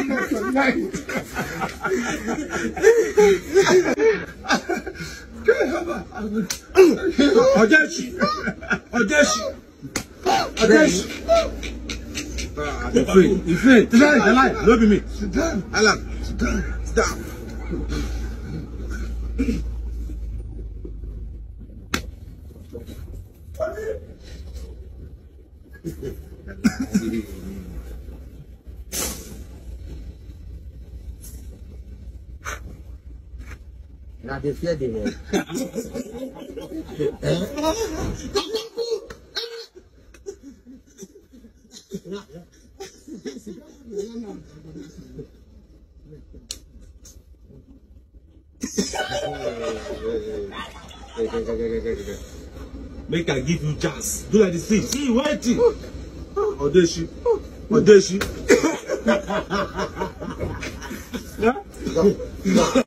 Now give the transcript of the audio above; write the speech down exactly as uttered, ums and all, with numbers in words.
Odeshi. Odeshi. Odeshi. Ah, you free. You free. Tonight, I like. Love me. Sit down. I like. Sit down. Sit down. Now they fear the head. Make I give you chance. Do like this. See, see, waiting. Odeshi. Odeshi.